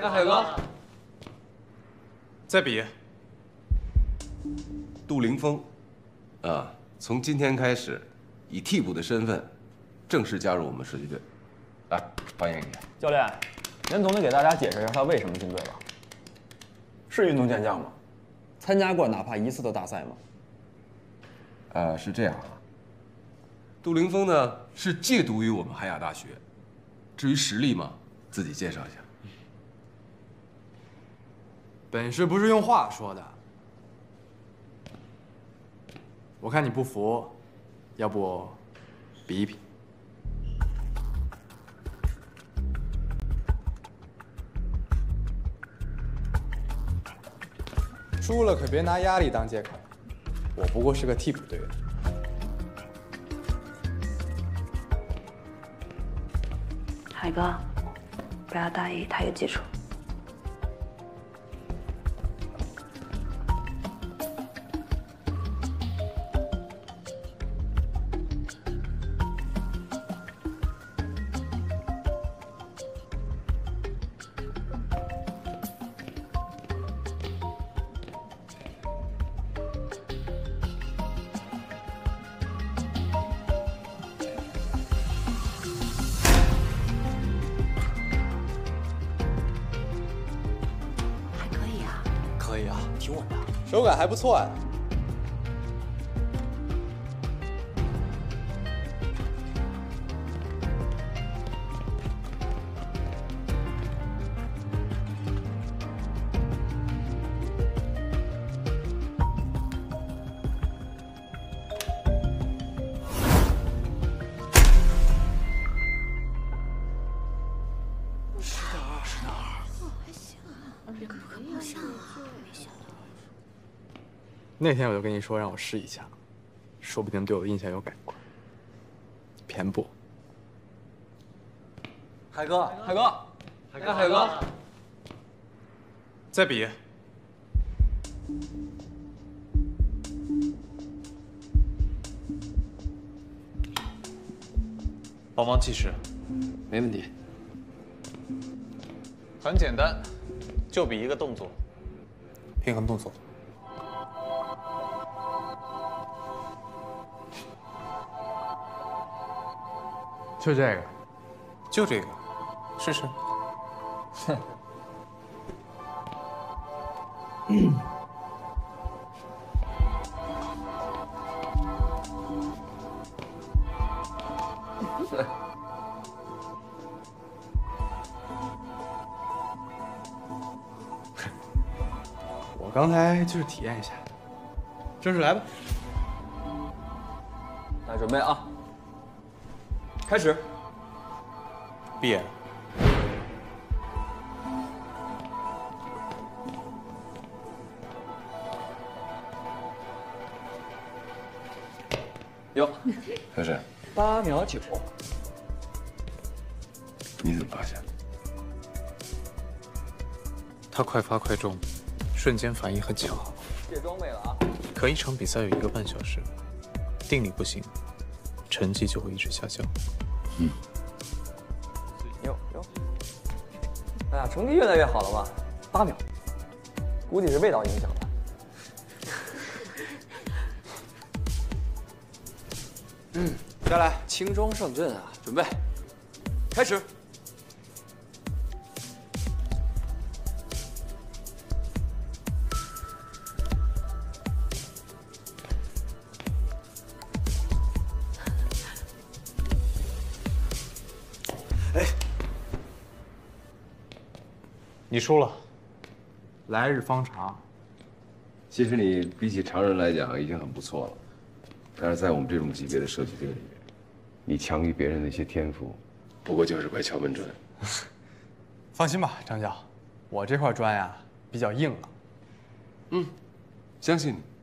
海哥， 再比。 杜凌峰，从今天开始，以替补的身份，正式加入我们射击队。来，欢迎你。 教练，您总得给大家解释一下他为什么进队吧？是运动健将吗？参加过哪怕一次的大赛吗？ 是这样啊。杜凌峰呢是借读于我们海雅大学，至于实力嘛，自己介绍一下。 本事不是用话说的。我看你不服，要不比一比？输了可别拿压力当借口，我不过是个替补队员。 海哥，不要大意，他有基础。 可以啊，挺稳的，手感还不错啊。那天我就跟你说让我试一下，说不定对我的印象有改观。偏不。 海哥，海哥， 再比。帮忙计时。 没问题。 很简单，就比一个动作，平衡动作。就这个，就这个，试试。哼。我刚才就是体验一下，正式来吧。 来，准备啊！开始。 闭眼。 哟， 何是 8秒9， 你怎么发现的？ 他快发快中，瞬间反应很巧。 卸装备了啊！ 可一场比赛有1个半小时，定力不行，成绩就会一直下降。 哟，哎呀，成绩越来越好了吧？8秒，估计是味道影响的。 再来， 轻装上阵啊！准备，开始。 你输了，来日方长。 其实你比起常人来讲已经很不错了，但是在我们这种级别的射击队里面，你强于别人的一些天赋，不过就是块敲门砖。 放心吧，张教，我这块砖呀比较硬朗。 相信你。